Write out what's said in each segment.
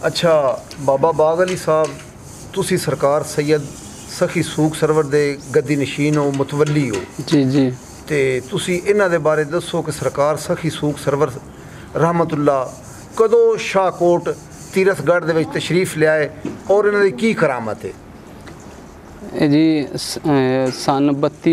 अच्छा बाबा बाग अली साहब, तुसी सरकार सैयद सखी सूख सरवर दे गद्दी नशीन हो, मुतवली हो जी जी। ते तुसी इन्हां दे बारे दसो कि सरकार सखी सूख सरवर रहमतुल्लाह कदों शाहकोट तीरथगढ़ दे विच तशरीफ लियाए और इन्हां दी की करामत है? जी सन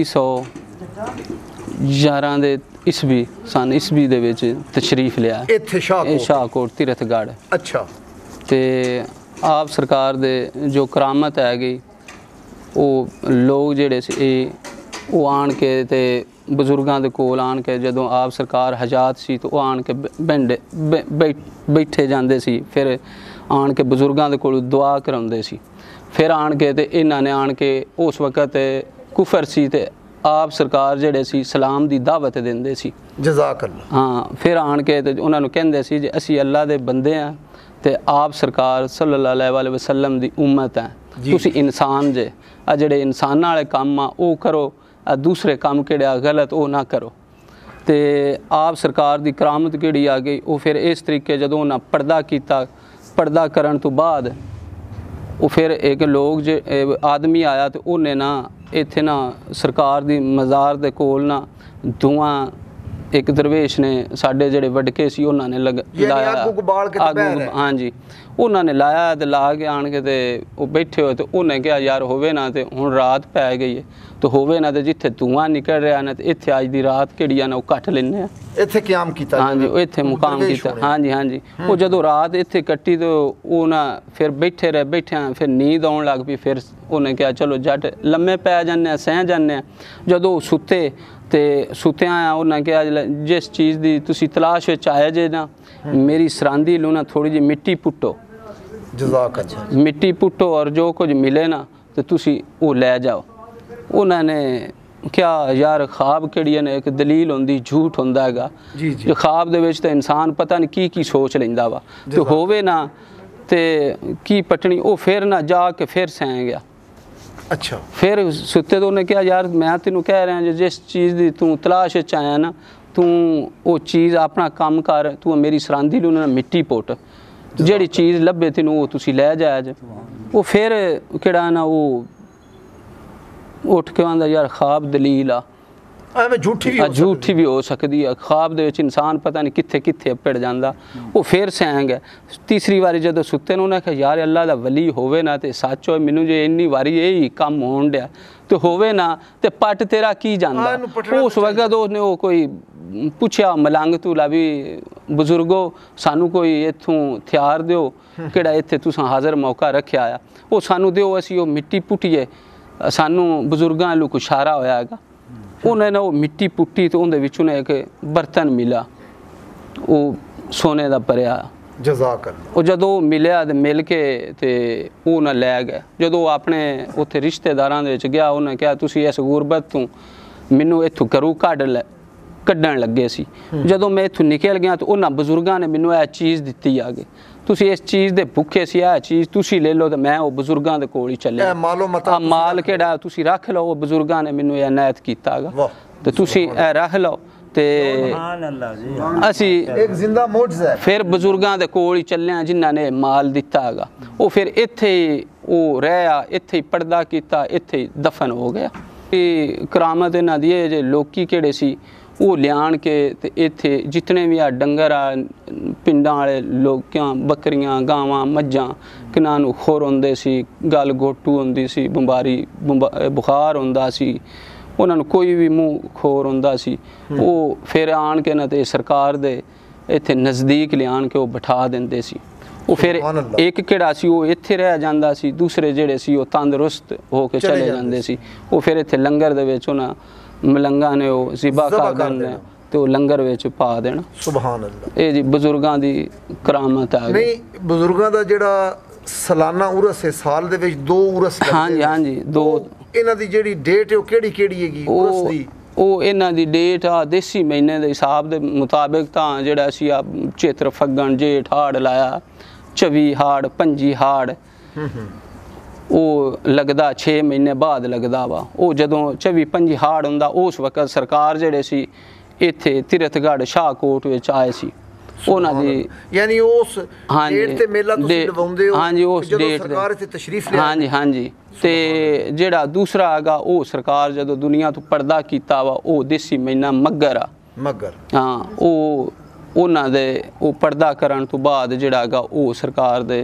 3211 दे ईस्वी सन ईस्वी दे विच तशरीफ लिया इत्थे शाहकोट तीरथगढ़। अच्छा। ते आप सरकार दे जो करामत है गई वो लोग जेड़े सी वो आन के ते बजुर्गों के कोल आन के जदों आप सरकार हजात सी तो आन के बैठे जाते सी, फिर आन के बजुर्गों के कोल दुआ कराउंदे सी, फिर आन के ते इन्हां ने आन के उस वक्त कुफर सी ते आप सरकार जेड़े सी सलाम दी दावत देंदे सी। जज़ाक अल्लाह। हाँ, फिर आन के ते उन्हां नूं कहंदे सी जे असी अल्लाह दे बंदे हैं ते आप सरकार सल्लल्लाहु अलैहि वसल्लम दी उम्मत है, तुसी इंसान जे, आ जेड़े इंसानां वाले काम आ वो करो, आ दूसरे काम केड़े आ गलत वो ना करो। ते आप सरकार दी करामत केड़ी आ गई, वो फिर इस तरीके जदों उन्हां पर्दा कीता, पर्दा करन तो बाद वो फिर एक लोग जे आदमी आया तो उन्हें ना इत्थे ना सरकार दी मज़ार दे कोल ना धुआं एक दरवेश ने साढ़े जेड़े वडके सी उन्होंने लाया आग, हाँ जी, उन्होंने लाया तो ला के आन के ते वो बैठे हो तो उन्हें कहा यार होवे ना तो हुण रात पै गई है तो होवे ना तो जिथे धुआं निकल रहा ना तो इत्थे अज दी रात केड़ी आ ना वो कट लेने इत्थे क़याम कीता। हाँ जी, इत्थे मुकाम कीता। हाँ जी हाँ जी। वो जदों रात इत्थे कट्टी तो वो ना फिर बैठे रहे, बैठे फिर नींद आउण लग पई, फिर उन्हें कहा चलो जट लम्मे पै जाने सह जाने। जदों सुते ते सुत्या उन्हें कहा जिस चीज़ की तुसी तलाश विच आए जे ना मेरी सरांदी लू ना थोड़ी जी मिट्टी पुट्टो, मिट्टी पुट्टो और जो कुछ मिले ना तो तुसी वो लै जाओ। उन्होंने क्या यार ख्वाब केड़ी ने एक दलील होंदी, झूठ होंदा हैगा जो ख्वाब दे विच ते इंसान पता नहीं की सोच लैंदा वा तो होवे ना ते की पटनी वो फिर ना जाके फिर सह गया। अच्छा। फिर सुते तो उन्हें कहा यार मैं तेनों कह रहा जो जिस चीज़ की तू तलाश च आया ना तू वो चीज़ अपना काम कर, तू मेरी सरांदी लू ना मिट्टी पुट, जेड़ी चीज़ लभे तेनों वो तुसी लै जाया जे। वो फिर केड़ा ना वो उठ के आंदा यार ख्वाब दलील आ, झूठी भी हो सकती है, ख्वाब दे विच इंसान पता नहीं कित्थे कित्थे पिड़ जांदा। वो फिर सैंग है तीसरी बारी जदों सुते ने उन्हें कहा यार अल्लाह दा वली होवे ना ते सच हो, मैनू जे इन्नी बारी यही काम होण दिया तो होवे ना ते पट तेरा की जांदा। उस वक्त उसने वो कोई पुछया मलंग तूला भी बजुर्गो सानू कोई इत्थों हथियार दिओ केड़ा इत्थे तुसां हाज़र मौका रखिया आ, वो सानू दिओ असी वो मिट्टी पुट्टिए। सानू बजुर्गां लू कुछ इशारा होया हैगा, उन्हें वो मिट्टी पुट्टी तो उन्हें विच एक बर्तन मिला वो सोने का भरिया। वो जदों मिलिया तो मिल के ते उन्हें लै गए। जदों अपने उत्थे रिश्तेदारां दे विच गया उन्हें कहा तुसी इस गुरबत तों मैनू इत्थों घरों कड्ढण लगे सी। जदों मैं इत्थों निकल गया तो उन्हां बजुर्गां ने मैनू यह चीज़ दित्ती आ गई, तुसी इस चीज़ दे भुखे सी, यह चीज़ तुसी ले लो तो मैं वो बजुर्गां दे कोल ही चले माल केड़ा तुसी रख लो, वो बजुर्गां ने मैनू इनायत कीता गा तो तुसी रख लो ते असी एक जिंदा मोजज़ा है। फिर बजुर्गां दे कोल ही चले जिन्हां ने माल दिता हैगा। वो फिर इत्थे ही वो रहा, इत्थे ही पर्दा कीता, इत्थे ही दफन हो गया। करामत इन्हां दी है जे लोकी केड़े सी वो लियान के ते इत्थे जितने भी आ डंगर आ पिंडां वाले लोकां बकरियां गावां मज्जां किन्हां नूं खुर होंदे सी, गल गोटू होंदी सी, बमारी बुखार होंदा सी, उन्हां नूं कोई भी मूँह खोर होंदा सी, वो फिर आन के ना ते सरकार दे इत्थे नज़दीक लियान के वो बिठा दिंदे सी। वो फिर एक केड़ा सी वो इत्थे रह जांदा सी, दूसरे जेड़े सी वो तंदरुस्त हो के चले जांदे सी। वो फिर इत्थे लंगर दे विच उन्हां मलंगा ने वो ज़िबा कर देना तो लंगर विच पा देना। सुभान अल्लाह। ये जी बजुर्गां दी करामत है। नहीं बजुर्गां दा जेड़ा सालाना उरस है साल दे विच दो उरस लगदे। हाँ जी हाँ जी दो। इन्हां दी जेड़ी डेट है वो केड़ी हैगी उरस दी? वो इन्हां दी डेट आ देसी महीने दे हिसाब दे मुताबिक तां जेड़ा असी आ चेत्र फग्गण जेठ हाड़ लाया 24 हाड़ 25 हाड़ वो लगदा 6 महीने बाद लगदा वा। वो जदों 24-25 हाड़ हुंदा उस वक्त सरकार जेड़े सी इत्थे तीरथगढ़ शाहकोट विच आए सी। ਉਹਨਾਂ ਦੀ ਯਾਨੀ ਉਸ ਹਾਂਜੀ ਡੇਟ ਤੇ ਮੇਲਾ ਤੁਸੀਂ ਲਵਾਉਂਦੇ ਹੋ ਹਾਂਜੀ ਉਸ ਜਦੋਂ ਡੇਟ ਸਰਕਾਰ ਇੱਥੇ ਤਸ਼ਰੀਫ ਲਿਆ ਹਾਂਜੀ ਹਾਂਜੀ ਤੇ ਜਿਹੜਾ ਦੂਸਰਾ ਹੈਗਾ ਉਹ ਸਰਕਾਰ ਜਦੋਂ ਦੁਨੀਆ ਤੋਂ ਪਰਦਾ ਕੀਤਾ ਵਾ ਉਹ ਦੇਸੀ ਮਹੀਨਾ ਮੱਘਰ ਆ ਮੱਘਰ ਹਾਂ ਉਹ ਉਹਨਾਂ ਦੇ ਉਹ ਪਰਦਾ ਕਰਨ ਤੋਂ ਬਾਅਦ ਜਿਹੜਾ ਹੈਗਾ ਉਹ ਸਰਕਾਰ ਦੇ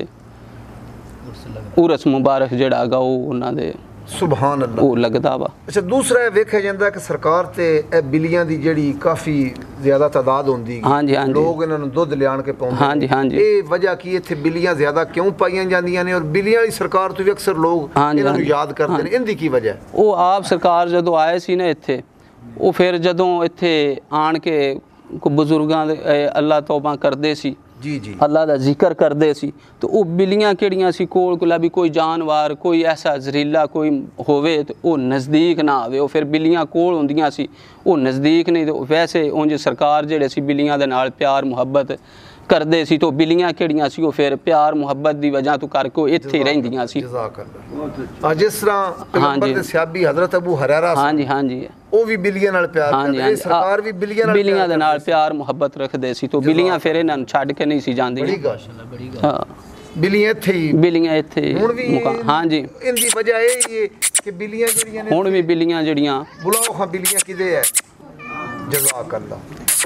ਉਰਸ ਮੁਬਾਰਕ ਜਿਹੜਾ ਹੈਗਾ ਉਹ ਉਹਨਾਂ ਦੇ ਸੁਭਾਨ ਅੱਲਾਹ ਉਹ ਲੱਗਦਾ ਵਾ। ਅੱਛਾ ਦੂਸਰਾ ਇਹ ਵੇਖਿਆ ਜਾਂਦਾ ਕਿ ਸਰਕਾਰ ਤੇ ਇਹ ਬਿੱਲੀਆਂ ਦੀ ਜਿਹੜੀ ਕਾਫੀ ਜ਼ਿਆਦਾ ਤਾਦਾਦ ਹੁੰਦੀ ਹਾਂਜੀ ਹਾਂਜੀ ਲੋਕ ਇਹਨਾਂ ਨੂੰ ਦੁੱਧ ਲਿਆਣ ਕੇ ਪਾਉਂਦੇ ਹਾਂਜੀ ਹਾਂਜੀ ਇਹ ਵਜ੍ਹਾ ਕੀ ਇੱਥੇ ਬਿੱਲੀਆਂ ਜ਼ਿਆਦਾ ਕਿਉਂ ਪਾਈਆਂ ਜਾਂਦੀਆਂ ਨੇ ਔਰ ਬਿੱਲੀਆਂ ਵਾਲੀ ਸਰਕਾਰ ਤੋਂ ਵੀ ਅਕਸਰ ਲੋਕ ਇਹਨਾਂ ਨੂੰ ਯਾਦ ਕਰਦੇ ਨੇ ਇਹਦੀ ਕੀ ਵਜ੍ਹਾ ਉਹ ਆਪ ਸਰਕਾਰ ਜਦੋਂ ਆਏ ਸੀ ਨਾ ਇੱਥੇ ਉਹ ਫਿਰ ਜਦੋਂ ਇੱਥੇ ਆਣ ਕੇ ਕੋ ਬਜ਼ੁਰਗਾਂ ਦੇ ਅੱਲਾਹ ਤੌਬਾ ਕਰਦੇ ਸੀ ਜੀ ਜੀ ਅੱਲਾਹ ਦਾ ਜ਼ਿਕਰ ਕਰਦੇ ਸੀ ਤੇ ਉਹ ਬਿੱਲੀਆਂ ਕਿਹੜੀਆਂ ਸੀ ਕੋਲ ਕੋਲਾ ਵੀ ਕੋਈ ਜਾਨਵਰ ਕੋਈ ਐਸਾ ਜ਼ਹਿਰੀਲਾ ਕੋਈ ਹੋਵੇ ਤੇ ਉਹ ਨਜ਼ਦੀਕ ਨਾ ਆਵੇ ਉਹ ਫਿਰ ਬਿੱਲੀਆਂ ਕੋਲ ਹੁੰਦੀਆਂ ਸੀ ਉਹ ਨਜ਼ਦੀਕ ਨਹੀਂ ਤੇ ਵੈਸੇ ਉਂਝ ਸਰਕਾਰ ਜਿਹੜੇ ਸੀ ਬਿੱਲੀਆਂ ਦੇ ਨਾਲ ਪਿਆਰ ਮੁਹੱਬਤ ਕਰਦੇ ਸੀ तो बिल्लियां ਕਿਹੜੀਆਂ ਸੀ ਉਹ ਫਿਰ ਪਿਆਰ ਮੁਹੱਬਤ ਦੀ ਵਜ੍ਹਾ ਤੋਂ ਕਰਕੇ ਉਹ ਇੱਥੇ ਰਹਿੰਦੀਆਂ ਸੀ ਜਜ਼ਾਕੱਲਾ ਜਿਸ ਤਰ੍ਹਾਂ ਪੈਗੰਬਰ ਦੇ ਸਿਹਾਬੀ ਹਜ਼ਰਤ ਅਬੂ ਹੁਰੈਰਾ ਹਾਂਜੀ ਹਾਂਜੀ ਉਹ ਵੀ ਬਿੱਲੀਆਂ ਨਾਲ ਪਿਆਰ ਕਰਦੇ ਸਰਕਾਰ ਵੀ ਬਿੱਲੀਆਂ ਦੇ ਨਾਲ ਪਿਆਰ ਮੁਹੱਬਤ ਰੱਖਦੇ ਸੀ तो ਬਿੱਲੀਆਂ ਫਿਰ ਇਹਨਾਂ ਨੂੰ ਛੱਡ ਕੇ ਨਹੀਂ ਸੀ ਜਾਂਦੀਆਂ ਬੜੀ ਗੱਲ ਹਾਂ ਬਿੱਲੀਆਂ ਇੱਥੇ ਹੀ ਹੁਣ ਵੀ ਹਾਂਜੀ ਇਹਦੀ ਵਜ੍ਹਾ ਇਹ ਹੀ ਹੈ ਕਿ ਬਿੱਲੀਆਂ ਜਿਹੜੀਆਂ ਨੇ ਹੁਣ ਵੀ ਬਿੱਲੀਆਂ ਜਿਹੜੀਆਂ ਬੁਲਾਓ ਹਾਂ ਬਿੱਲੀਆਂ ਕਿਦੇ ਹੈ ਜਜ਼ਾਕੱਲਾ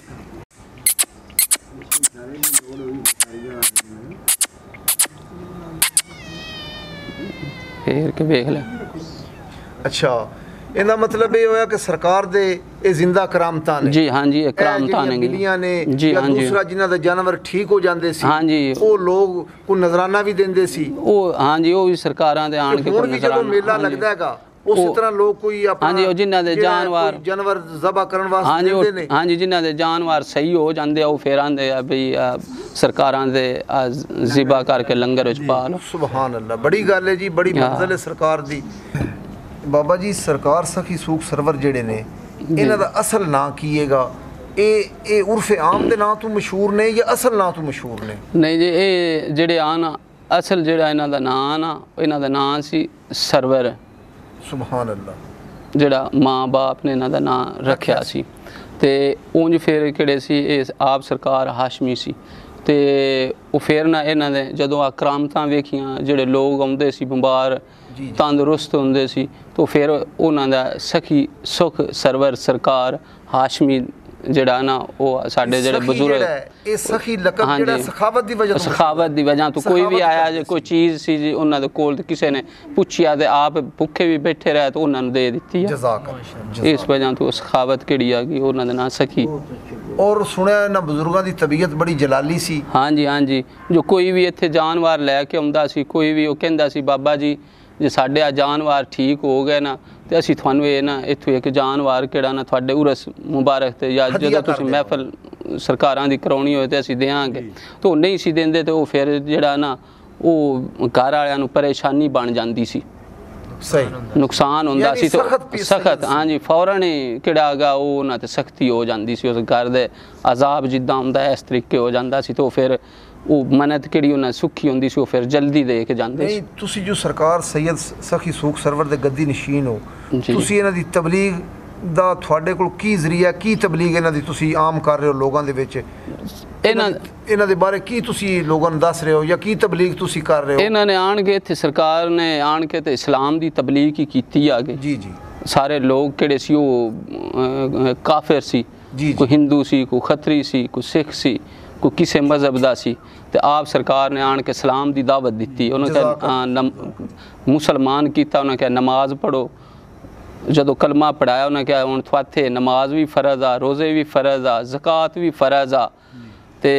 ਫੇਰ ਕੇ ਵੇਖ ਲੈ ਅੱਛਾ ਇਹਦਾ ਮਤਲਬ ਇਹ ਹੋਇਆ ਕਿ ਸਰਕਾਰ ਦੇ ਇਹ ਜ਼ਿੰਦਾ ਕਰਾਮਤਾਂ ਨੇ ਜੀ ਹਾਂਜੀ ਇਹ ਕਰਾਮਤਾਂ ਨੇ ਬਿੱਲੀਆਂ ਨੇ ਜਾਂ ਦੂਸਰਾ ਜਿਨ੍ਹਾਂ ਦੇ ਜਾਨਵਰ ਠੀਕ ਹੋ ਜਾਂਦੇ ਸੀ ਹਾਂਜੀ ਉਹ ਲੋਕ ਕੋ ਨਜ਼ਰਾਨਾ ਵੀ ਦਿੰਦੇ ਸੀ ਉਹ ਹਾਂਜੀ ਉਹ ਵੀ ਸਰਕਾਰਾਂ ਦੇ ਆਣ ਕੇ ਹੁਣ ਵੀ ਜਦੋਂ ਮੇਲਾ ਲੱਗਦਾ ਹੈਗਾ ਉਸੇ ਤਰ੍ਹਾਂ ਲੋਕ ਕੋਈ ਆਪਣਾ ਹਾਂਜੀ ਉਹ ਜਿਨ੍ਹਾਂ ਦੇ ਜਾਨਵਰ ਜ਼ਬਾ ਕਰਨ ਵਾਸਤੇ ਦਿੰਦੇ ਨੇ ਹਾਂਜੀ ਜਿਨ੍ਹਾਂ ਦੇ ਜਾਨਵਰ ਸਹੀ ਹੋ ਜਾਂਦੇ ਆ ਉਹ ਫੇਰ ਆਂਦੇ ਆ ਵੀ ਸਰਕਾਰਾਂ ਦੇ ਜ਼ਿਬਾ ਕਰਕੇ ਲੰਗਰ ਵਿੱਚ ਪਾ ਲਓ ਸੁਭਾਨ ਅੱਲਾਹ ਬੜੀ ਗੱਲ ਹੈ ਜੀ ਬੜੀ ਮੰਜ਼ਲ ਹੈ ਸਰਕਾਰ ਦੀ ਬਾਬਾ ਜੀ ਸਰਕਾਰ ਸਖੀ ਸੂਖ ਸਰਵਰ ਜਿਹੜੇ ਨੇ ਇਹਨਾਂ ਦਾ ਅਸਲ ਨਾਂ ਕੀ ਹੈਗਾ ਇਹ ਉਰਫ ਆਮ ਦੇ ਨਾਂ ਤੋਂ ਮਸ਼ਹੂਰ ਨੇ ਜਾਂ ਅਸਲ ਨਾਂ ਤੋਂ ਮਸ਼ਹੂਰ ਨੇ ਨਹੀਂ ਜੀ ਇਹ ਜਿਹੜੇ ਆਨ ਅਸਲ ਜਿਹੜਾ ਇਹਨਾਂ ਦਾ ਨਾਂ ਨਾ ਇਹਨਾਂ ਦਾ ਨਾਂ ਸੀ ਸਰਵਰ ਸੁਭਾਨ ਅੱਲਾਹ ਜਿਹੜਾ ਮਾਂ ਬਾਪ ਨੇ ਇਹਨਾਂ ਦਾ ਨਾਂ ਰੱਖਿਆ ਸੀ ਤੇ ਉਂਝ ਫਿਰ ਕਿਹੜੇ ਸੀ ਇਹ ਆਪ ਸਰਕਾਰ ਹਾਸ਼ਮੀ ਸੀ ਤੇ ਉਹ ਫਿਰ ਨਾ ਇਹਨਾਂ ਦੇ ਜਦੋਂ ਕਰਾਮਤਾਂ ਵੇਖੀਆਂ ਜਿਹੜੇ ਲੋਕ ਆਉਂਦੇ ਸੀ ਬਿਮਾਰ ਤੰਦਰੁਸਤ ਹੁੰਦੇ ਸੀ ਤਾਂ ਫਿਰ ਉਹਨਾਂ ਦਾ ਸਖੀ ਸੁਖ ਸਰਵਰ ਸਰਕਾਰ ਹਾਸ਼ਮੀ ਜਿਹੜਾ ਨਾ ਉਹ ਸਾਡੇ ਜਿਹੜੇ ਬਜ਼ੁਰਗ ਇਹ ਸਖੀ ਲਕਬ ਜਿਹੜਾ ਸਖਾਵਤ ਦੀ ਵਜ੍ਹਾ ਤੋਂ ਕੋਈ ਵੀ ਆਇਆ ਜੇ ਕੋਈ ਚੀਜ਼ ਸੀ ਜੀ ਉਹਨਾਂ ਦੇ ਕੋਲ ਤੇ ਕਿਸੇ ਨੇ ਪੁੱਛਿਆ ਤੇ ਆਪ ਭੁੱਖੇ ਵੀ ਬੈਠੇ ਰਹੇ ਤਾਂ ਉਹਨਾਂ ਨੂੰ ਦੇ ਦਿੱਤੀ ਇਸ ਵਜ੍ਹਾ ਤੋਂ ਸਖਾਵਤ ਕਿਹੜੀ ਆ ਗਈ ਉਹਨਾਂ ਦੇ ਨਾਂ ਸਖੀ ਔਰ ਸੁਣਿਆ ਇਹਨਾਂ ਬਜ਼ੁਰਗਾਂ ਦੀ ਤਬੀਅਤ ਬੜੀ ਜਲਾਲੀ ਸੀ ਹਾਂਜੀ ਹਾਂਜੀ ਜੋ ਕੋਈ ਵੀ ਇੱਥੇ ਜਾਨਵਰ ਲੈ ਕੇ ਆਉਂਦਾ ਸੀ ਕੋਈ ਵੀ ਉਹ ਕਹਿੰਦਾ ਸੀ ਬਾਬਾ ਜੀ ਜੇ ਸਾਡੇ ਆ ਜਾਨਵਰ ਠੀਕ ਹੋ ਗਏ ਨਾ ਤੇ ਅਸੀਂ ਤੁਹਾਨੂੰ ਇਹ ਨਾ ਇੱਥੋਂ ਇੱਕ ਜਾਨਵਰ ਕਿਹੜਾ ਨਾ ਤੁਹਾਡੇ ਉਰਸ ਮੁਬਾਰਕ ਤੇ ਜਾਂ ਜਦੋਂ ਤੁਸੀਂ ਮਹਿਫਲ ਸਰਕਾਰਾਂ ਦੀ ਕਰਾਉਣੀ ਹੋਏ ਤੇ ਅਸੀਂ ਦੇਵਾਂਗੇ ਤਾਂ ਨਹੀਂ ਸੀ ਦਿੰਦੇ ਤੇ ਉਹ ਫਿਰ ਜਿਹੜਾ ਨਾ ਉਹ ਘਰ ਵਾਲਿਆਂ ਨੂੰ ਪਰੇਸ਼ਾਨੀ ਬਣ ਜਾਂਦੀ ਸੀ ਸਹੀ ਨੁਕਸਾਨ ਹੁੰਦਾ ਸੀ ਤੇ ਸਖਤ ਹਾਂਜੀ ਫੌਰਨ ਹੀ ਕਿਹੜਾ ਹੈਗਾ ਉਹ ਉਹਨਾਂ ਤੇ ਸਖਤੀ ਹੋ ਜਾਂਦੀ ਸੀ ਉਸ ਘਰ ਦੇ ਅਜ਼ਾਬ ਜਿੱਦਾਂ ਹੁੰਦਾ ਇਸ ਤਰੀਕੇ ਹੋ ਜਾਂਦਾ ਸੀ ਤਾਂ ਫਿਰ ਉਹ ਮਨਤ ਕਿਹੜੀ ਉਹਨਾਂ ਸੁੱਖੀ ਹੁੰਦੀ ਸੀ ਉਹ ਫਿਰ ਜਲਦੀ ਦੇ ਕੇ ਜਾਂਦੇ ਸੀ ਤੁਸੀਂ ਜੋ ਸਰਕਾਰ ਸੈਯਦ ਸਖੀ ਸੂਖ ਸਰਵਰ ਦੇ ਗੱਦੀ ਨਸ਼ੀਨ ਹੋ ਤੁਸੀਂ ਇਹਨਾਂ ਦੀ ਤਬਲੀਗ ਦਾ ਤੁਹਾਡੇ ਕੋਲ ਕੀ ਜ਼ਰੀਆ ਕੀ ਤਬਲੀਗ ਇਹਨਾਂ ਦੀ ਤੁਸੀਂ ਆਮ ਕਰ ਰਹੇ ਹੋ ਲੋਕਾਂ ਦੇ ਵਿੱਚ ਇਹਨਾਂ ਦੇ ਬਾਰੇ ਕੀ ਤੁਸੀਂ ਲੋਕਾਂ ਨੂੰ ਦੱਸ ਰਹੇ ਹੋ ਜਾਂ ਕੀ ਤਬਲੀਗ ਤੁਸੀਂ ਕਰ ਰਹੇ ਹੋ ਇਹਨਾਂ ਨੇ ਆਣ ਕੇ ਇੱਥੇ ਸਰਕਾਰ ਨੇ ਆਣ ਕੇ ਤੇ ਇਸਲਾਮ ਦੀ ਤਬਲੀਗ ਹੀ ਕੀਤੀ ਆਗੇ ਜੀ ਜੀ ਸਾਰੇ ਲੋਕ ਕਿਹੜੇ ਸੀ ਉਹ ਕਾਫਿਰ ਸੀ ਕੋਈ ਹਿੰਦੂ ਸੀ ਕੋਈ ਖੱਤਰੀ ਸੀ ਕੋਈ ਸਿੱਖ ਸੀ ਕੋਈ ਕਿਸੇ ਮਜ਼ਹਬ ਦਾ ਸੀ ਤੇ ਆਪ ਸਰਕਾਰ ਨੇ ਆਣ ਕੇ ਇਸਲਾਮ ਦੀ ਦਾਵਤ ਦਿੱਤੀ ਉਹਨਾਂ ਕਿਹਾ ਮੁਸਲਮਾਨ ਕੀਤਾ ਉਹਨਾਂ ਕਿਹਾ ਨਮਾਜ਼ ਪੜ੍ਹੋ ਜਦੋਂ ਕਲਮਾ ਪੜਾਇਆ ਉਹਨਾਂ ਕਿਹਾ ਹੁਣ ਤੁਹਾਥੇ ਨਮਾਜ਼ ਵੀ ਫਰਜ਼ ਆ ਰੋਜ਼ੇ ਵੀ ਫਰਜ਼ ਆ ਜ਼ਕਾਤ ਵੀ ਫਰਜ਼ ਆ ਤੇ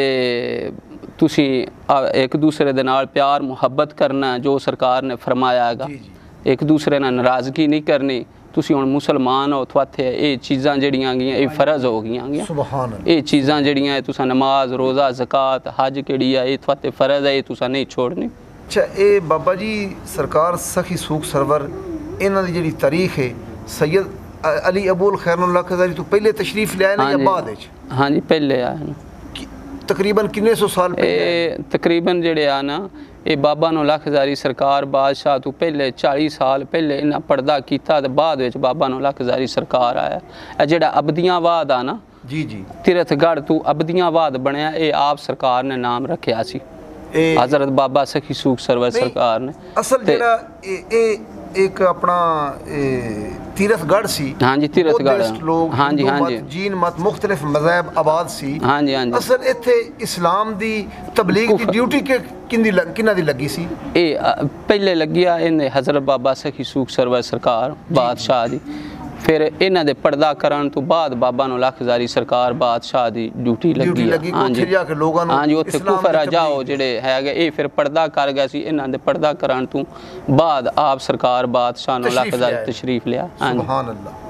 ਤੁਸੀਂ ਇੱਕ ਦੂਸਰੇ ਦੇ ਨਾਲ ਪਿਆਰ ਮੁਹੱਬਤ ਕਰਨਾ ਜੋ ਸਰਕਾਰ ਨੇ ਫਰਮਾਇਆ ਹੈਗਾ ਇੱਕ ਦੂਸਰੇ ਨਾਲ ਨਾਰਾਜ਼ਗੀ ਨਹੀਂ ਕਰਨੀ ਤੁਸੀਂ ਹੁਣ ਮੁਸਲਮਾਨ ਹੋ ਤੁਹਾਥੇ ਇਹ ਚੀਜ਼ਾਂ ਜਿਹੜੀਆਂ ਗਈਆਂ ਇਹ ਫਰਜ਼ ਹੋ ਗਈਆਂ ਸੁਭਾਨ ਅੱਲਾਹ ਇਹ ਚੀਜ਼ਾਂ ਜਿਹੜੀਆਂ ਤੁਸੀਂ ਨਮਾਜ਼ ਰੋਜ਼ਾ ਜ਼ਕਾਤ ਹਜ ਕਿਹੜੀ ਆ ਇਹ ਤੁਹਾਤੇ ਫਰਜ਼ ਹੈ ਇਹ ਤੁਸੀਂ ਨਹੀਂ ਛੋੜਨੀ ਅੱਛਾ ਇਹ ਬਾਬਾ ਜੀ ਸਰਕਾਰ ਸਖੀ ਸੂਖ ਸਰਵਰ ਇਹਨਾਂ ਦੀ ਜਿਹੜੀ ਤਾਰੀਖ ਹੈ ਸੈਯਦ ਅਲੀ ਅਬੂਲ ਖੈਰੁल्लाह ਖਜ਼ਾਰੀ ਤੋਂ ਪਹਿਲੇ ਤਸ਼ਰੀਫ ਲਿਆਏ ਨੇ ਜਾਂ ਬਾਅਦ ਵਿੱਚ ਹਾਂਜੀ ਪਹਿਲੇ ਆਏ ਨੇ ਤਕਰੀਬਨ ਕਿੰਨੇ ਸੌ ਸਾਲ ਪਹਿਲੇ ਇਹ ਤਕਰੀਬਨ ਜਿਹੜੇ ਆ ਨਾ ਇਹ ਬਾਬਾ ਨੌਲਖ ਹਜ਼ਾਰੀ ਸਰਕਾਰ ਬਾਦਸ਼ਾਹ ਤੋਂ ਪਹਿਲੇ 40 ਸਾਲ ਪਹਿਲੇ ਇਹਨਾਂ ਪਰਦਾ ਕੀਤਾ ਤੇ ਬਾਅਦ ਵਿੱਚ ਬਾਬਾ ਨੌਲਖ ਹਜ਼ਾਰੀ ਸਰਕਾਰ ਆਇਆ ਇਹ ਜਿਹੜਾ ਅਬਦੀਆਂ ਬਾਅਦ ਆ ਨਾ ਜੀ ਜੀ ਤੀਰਥਗੜ੍ਹ ਤੋਂ ਅਬਦੀਆਬਾਦ ਬਣਿਆ, ਇਹ ਆਪ ਸਰਕਾਰ ਨੇ ਨਾਮ ਰੱਖਿਆ ਸੀ, ਇਹ ਹਜ਼ਰਤ ਬਾਬਾ ਸਖੀ ਸੂਖ ਸਰਵਰ ਨਹੀਂ, ਸਰਕਾਰ ਨੇ। ਅਸਲ ਤੇ- ਜਿਹੜਾ ਇਹ ਇੱਕ ਆਪਣਾ ਤੀਰਥਗੜ੍ਹ ਸੀ। ਹਾਂਜੀ, ਤੀਰਥਗੜ੍ਹ। ਬੁੱਧਿਸਟ ਲੋਕ, ਹਾਂਜੀ, ਹਿੰਦੂ ਹਾਂਜੀ। ਮਤ, ਜੀਨ ਮਤ, ਮੁਖਤਲਿਫ ਮਜ਼ਹਬ ਆਬਾਦ ਸੀ। ਹਾਂਜੀ ਹਾਂਜੀ। ਅਸਲ ਇੱਥੇ ਇਸਲਾਮ ਦੀ ਤਬਲੀਗ ਦੀ ਡਿਊਟੀ ਕਿਹਨਾਂ ਦੀ ਲੱਗੀ ਸੀ? ਇਹ ਪਹਿਲੇ ਲੱਗਿਆ ਇਹਨੇ ਹਜ਼ਰਤ ਬਾਬਾ ਸਖੀ ਸੂਖ ਸਰਵਰ ਸਰਕਾਰ ਬਾਦਸ਼ਾਹ ਦੀ। ਫਿਰ ਇਹਨਾਂ ਦੇ ਪਰਦਾ ਕਰਨ ਤੋਂ ਬਾਅਦ ਬਾਬਾ ਨੂੰ ਲੱਖਜ਼ਾਰੀ ਸਰਕਾਰ ਬਾਦਸ਼ਾਹ ਦੀ ਡਿਊਟੀ ਲੱਗੀ ਆ। ਉੱਥੇ ਜਾ ਕੇ ਲੋਕਾਂ ਨੂੰ ਹਾਂਜੀ, ਉੱਥੇ ਇਸਲਾਮ ਦੀ ਕੁਫਰ ਜਾਓ ਤਬਲੀਗ। ਜਿਹੜੇ ਹੈਗੇ, ਇਹ ਫਿਰ ਪਰਦਾ ਕਰ ਗਿਆ ਸੀ। ਇਹਨਾਂ ਦੇ ਪਰਦਾ ਕਰਨ ਤੋਂ ਬਾਅਦ ਆਪ ਸਰਕਾਰ ਬਾਦਸ਼ਾਹ ਨੂੰ ਤਸ਼ਰੀਫ ਲੱਖਜ਼ਾਰੀ ਲਿਆਏ। ਤਸ਼ਰੀਫ ਲਿਆ। ਹਾਂਜੀ ਸੁਭਾਨ ਅੱਲਾਹ।